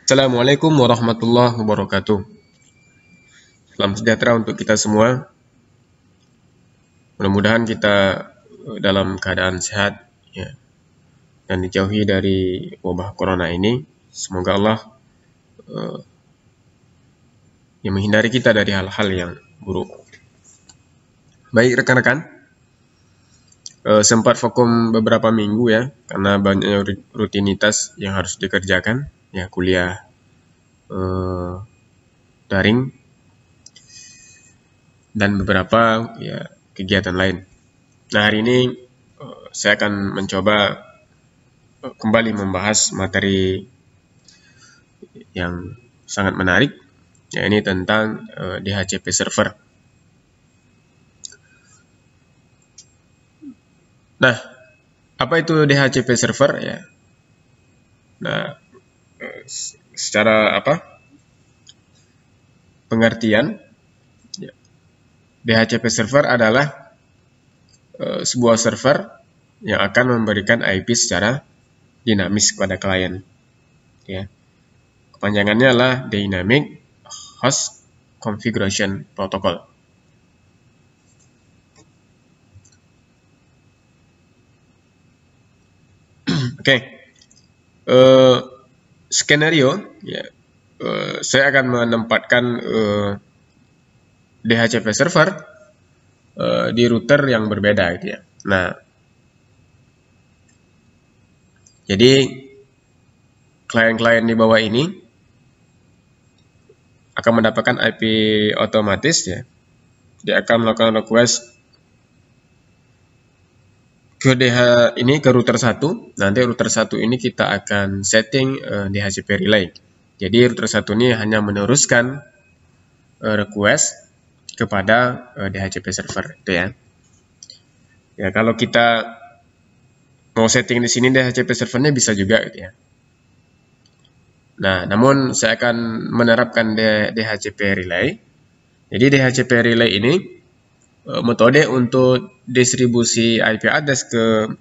Assalamualaikum warahmatullahi wabarakatuh. Salam sejahtera untuk kita semua. Mudah-mudahan kita dalam keadaan sehat ya, dan dijauhi dari wabah corona ini. Semoga Allah yang menghindari kita dari hal-hal yang buruk. Baik rekan-rekan, sempat vakum beberapa minggu ya, karena banyaknya rutinitas yang harus dikerjakan, ya kuliah daring dan beberapa ya kegiatan lain. Nah hari ini saya akan mencoba kembali membahas materi yang sangat menarik, ya ini tentang DHCP server. Nah, apa itu DHCP server ya? Nah, secara pengertian, ya, DHCP server adalah sebuah server yang akan memberikan IP secara dinamis kepada klien. Ya, kepanjangannya adalah Dynamic Host Configuration Protocol. Oke, skenario ya, saya akan menempatkan DHCP server di router yang berbeda gitu ya. Nah, jadi klien-klien di bawah ini akan mendapatkan IP otomatis ya. Dia akan melakukan request ke DH ini ke router 1. Nanti router 1 ini kita akan setting DHCP relay. Jadi router 1 ini hanya meneruskan request kepada DHCP server itu ya. Ya kalau kita mau setting di sini DHCP servernya bisa juga gitu ya. Nah, namun saya akan menerapkan DHCP relay. Jadi DHCP relay ini metode untuk distribusi IP address ke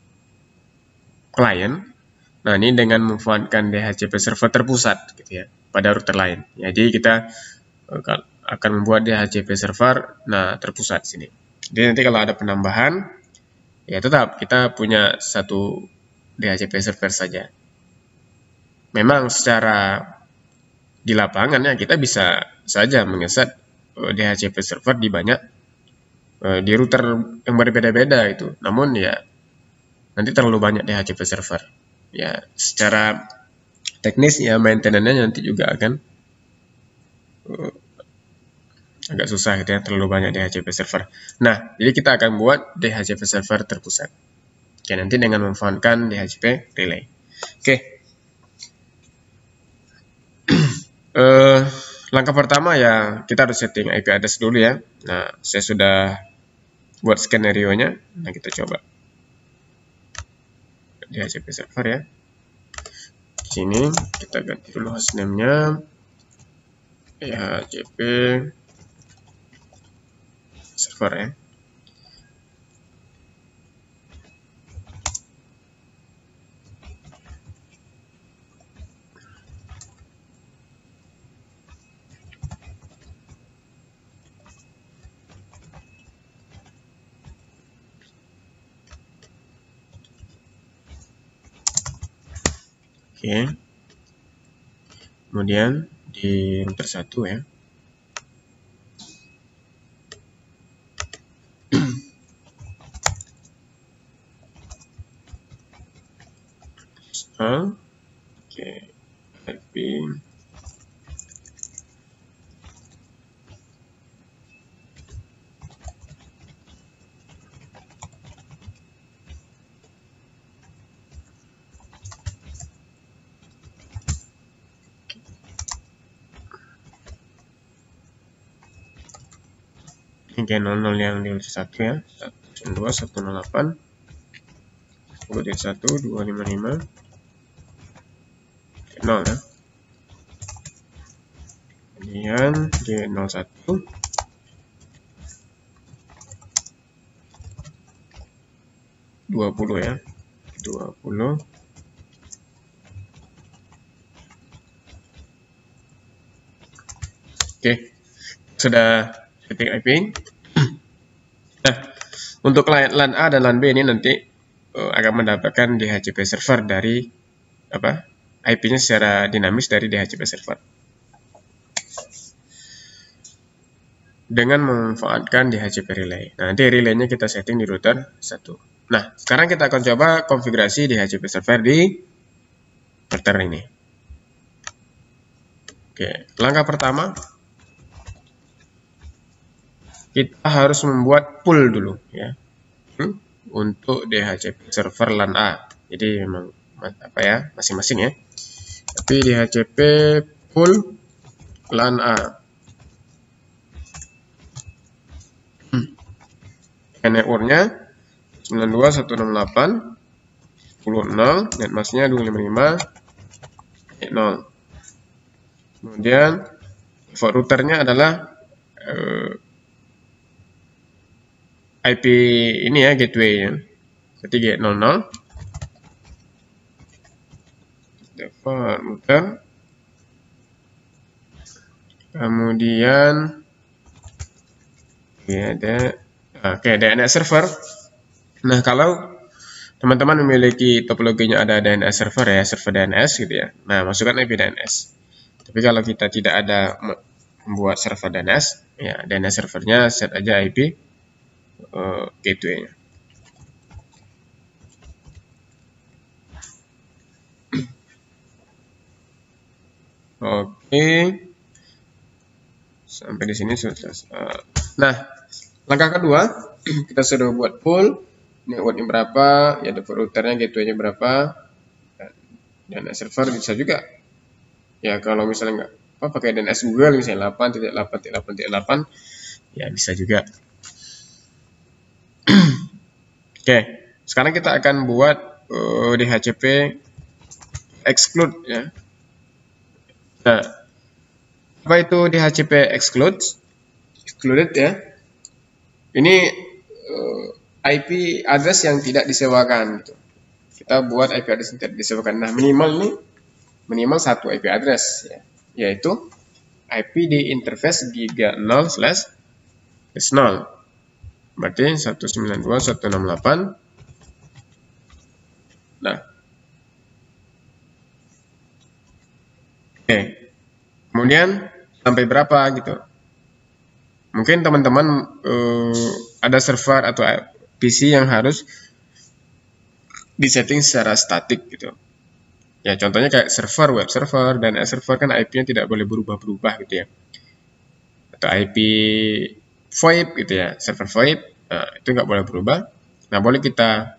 klien. Nah, ini dengan memanfaatkan DHCP server terpusat gitu ya pada router lain. Jadi kita akan membuat DHCP server terpusat sini. Jadi nanti kalau ada penambahan ya tetap kita punya satu DHCP server saja. Memang secara di lapangan ya kita bisa saja mengeset DHCP server di banyak di router yang berbeda-beda itu. Namun ya nanti terlalu banyak DHCP server. Ya secara teknis ya maintenance-nya nanti juga akan agak susah gitu ya, terlalu banyak DHCP server. Nah, jadi kita akan buat DHCP server terpusat. Oke, nanti dengan memanfaatkan DHCP relay. Oke. Langkah pertama ya kita harus setting IP address dulu ya. Nah, saya sudah buat skenario-nya. Nah, kita coba DHCP server ya. Di sini kita ganti dulu hostname-nya DHCP server ya. Oke. Kemudian di router 1 ya. Oke. IP ini 00 yang di router 1 ya. 102 108 10 1 255 0 ya. Kemudian G01 20 ya. 20 Oke, sudah setting IP. Nah, untuk client LAN A dan LAN B ini nanti akan mendapatkan DHCP server dari IP-nya secara dinamis dari DHCP server dengan memanfaatkan DHCP relay. Nah, nanti relaynya kita setting di router 1. Nah, sekarang kita akan coba konfigurasi DHCP server di router ini. Oke, langkah pertama kita harus membuat pool dulu ya untuk DHCP server LAN A. Jadi memang masing-masing ya. Tapi DHCP pool LAN A. Networknya 92.168.10.0, netmasknya 255.0. Kemudian default routernya adalah IP ini ya, gateway ya. Jadi G00. Default router. Kemudian ya, ada DNS server. Nah, kalau teman-teman memiliki topologinya ada DNS server ya, server DNS gitu ya. Nah, masukkan IP DNS. Tapi kalau kita tidak ada membuat server DNS, ya DNS servernya set aja IP gateway-nya. Oke. Sampai di sini sudah selesai. Nah, langkah kedua, kita sudah buat pool, networknya berapa, ya default routernya, gateway-nya berapa, dan server bisa juga. Ya kalau misalnya nggak pakai DNS Google misalnya 8.8.8.8, ya bisa juga. Oke, sekarang kita akan buat DHCP exclude ya. Nah, apa itu DHCP excluded ya? Ini IP address yang tidak disewakan gitu. Kita buat IP address yang tidak disewakan. Nah, minimal satu IP address ya, yaitu IP di interface giga 0/0. Berarti 192.168. Nah, oke. Kemudian sampai berapa gitu? Mungkin teman-teman ada server atau PC yang harus disetting secara statik gitu. Ya contohnya kayak server, web server, dan server kan IP-nya tidak boleh berubah-berubah gitu ya. Atau IP VoIP gitu ya, server VoIP, nah, itu nggak boleh berubah. Nah boleh kita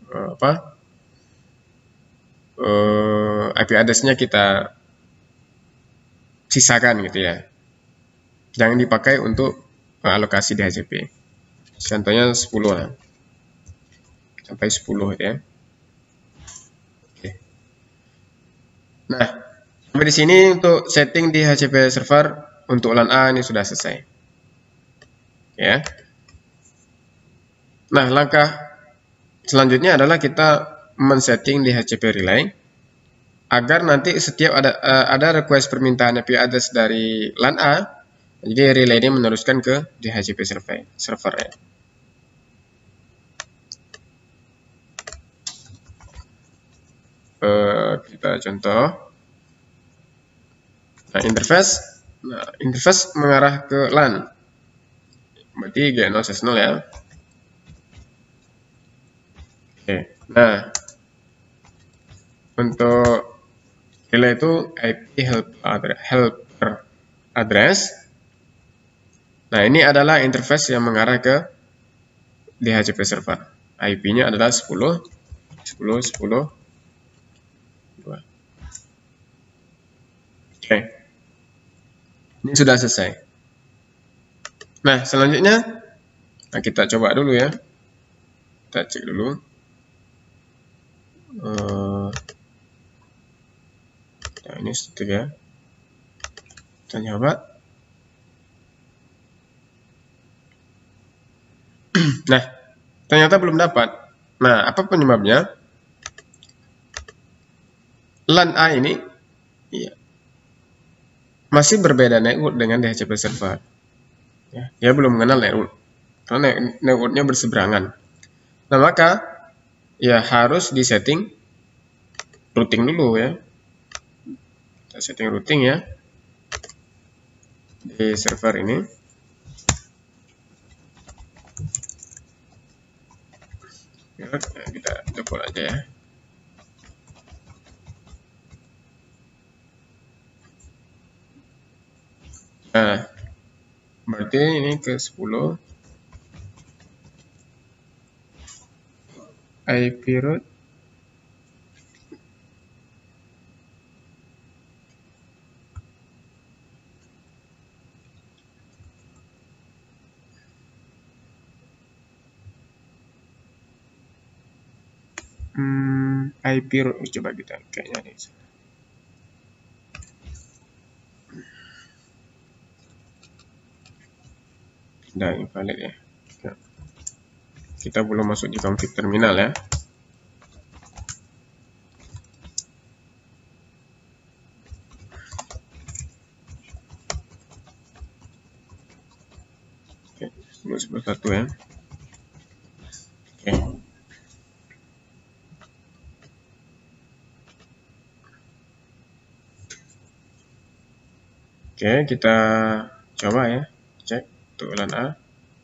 IP address-nya kita sisakan gitu ya. Jangan dipakai untuk alokasi DHCP. Contohnya 10 lah. Sampai 10 ya. Oke. Nah, sampai di sini untuk setting DHCP server untuk LAN A ini sudah selesai. Ya. Nah, langkah selanjutnya adalah kita men-setting DHCP relay agar nanti setiap ada request permintaan IP address dari LAN A, jadi relay ini meneruskan ke DHCP server ya. Kita contoh. Nah, interface mengarah ke LAN. Berarti G0/0 ya. Oke. Nah, untuk relay itu IP helper address. Nah, ini adalah interface yang mengarah ke DHCP server. IP-nya adalah 10, 10, 10, 2. Oke. Ini sudah selesai. Nah, selanjutnya kita coba dulu ya. Kita cek dulu. Nah, ini statik ya. Kita coba. Nah, ternyata belum dapat. Nah, apa penyebabnya? LAN A ini ya, masih berbeda network dengan DHCP server. Ya, dia belum mengenal network, karena networknya berseberangan. Nah, maka ya harus disetting routing dulu ya. Kita setting routing ya di server ini. Ya, kita default aja ya. Nah, berarti ini ke 10 IP route IP route coba kita kayaknya di sana. Tidak invalid ya. Kita belum masuk di config terminal ya. Oke, 10.11 ya. Oke. Oke, kita coba ya. Cek untuk LAN A.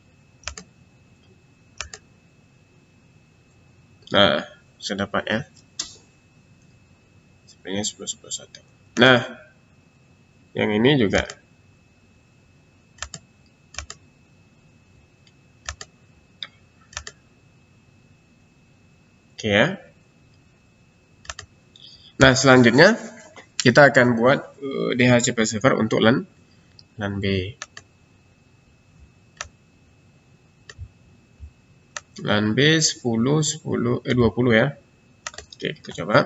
Nah, sudah dapat ya. Sebenarnya 10.11. Nah, yang ini juga. Oke ya. Nah, selanjutnya kita akan buat DHCP server untuk LAN B. LAN B 20 ya. Oke, kita coba.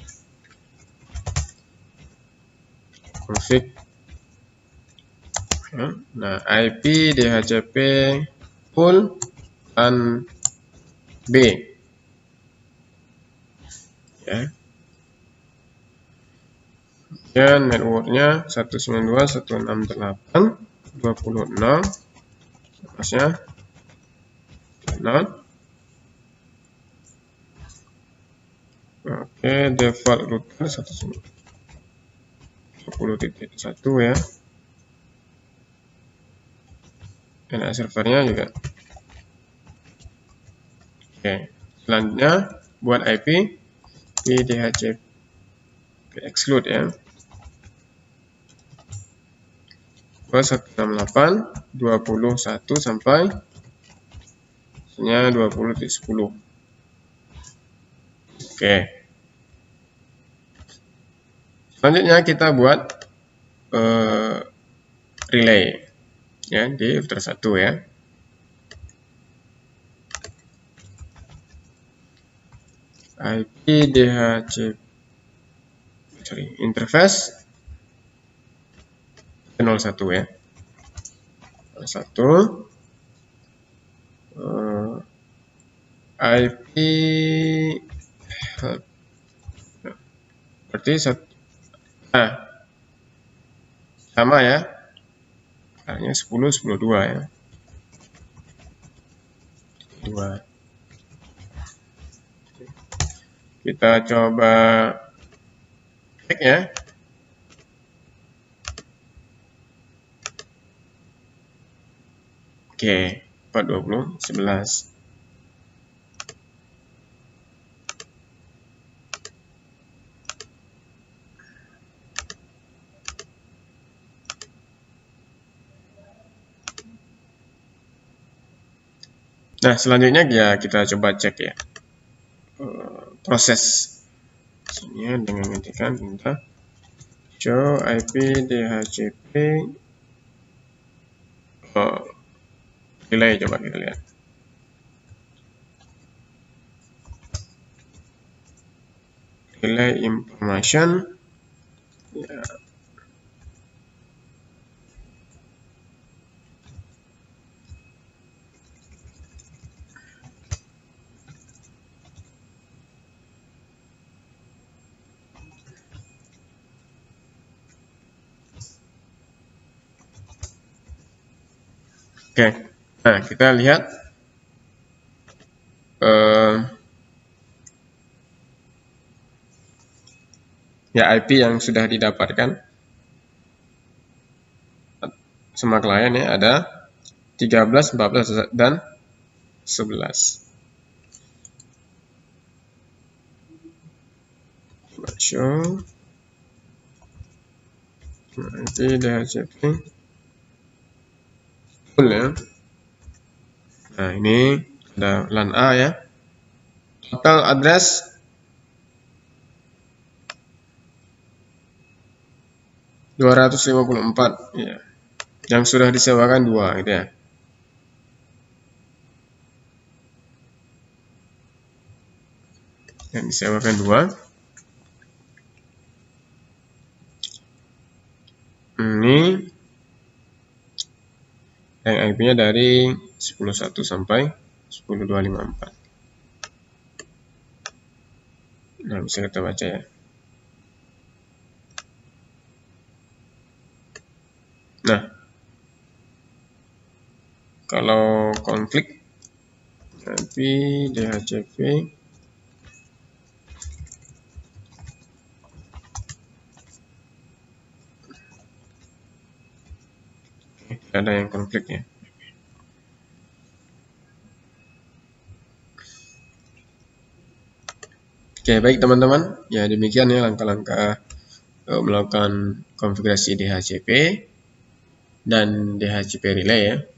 Config. Nah, IP DHCP full LAN B. Ya. Dan networknya 192.168.20.0, pasnya 0. Oke, default router 120.1 ya. NAS servernya juga. Oke, selanjutnya buat IP di DHCP exclude ya. 168.21 sampai 20.10. Oke. Selanjutnya kita buat relay ya di router 1 ya. IP DHCP interface 01 ya. 01 IP berarti sama ya. Hanya 10.10.2 ya. 2. Kita coba cek ya. Oke, 420.11. Nah, selanjutnya ya kita coba cek ya proses sini dengan mengetikkan perintah show IP DHCP relay. Coba kita lihat. Relay information ya. Oke, nah kita lihat ya IP yang sudah didapatkan sama klien ya, ada 13, 14, dan 11. Show nanti DHCP full ya. Nah ini ada LAN A ya. Total address 254 ya. Yang sudah disewakan 2 gitu ya. Yang disewakan 2. Ini yang IP-nya dari 10.1 sampai 10.254. Nah, bisa kita baca ya. Nah, kalau konflik IP DHCP tidak ada yang konfliknya. Oke, baik teman-teman. Ya, demikian ya langkah-langkah melakukan konfigurasi DHCP dan DHCP relay ya.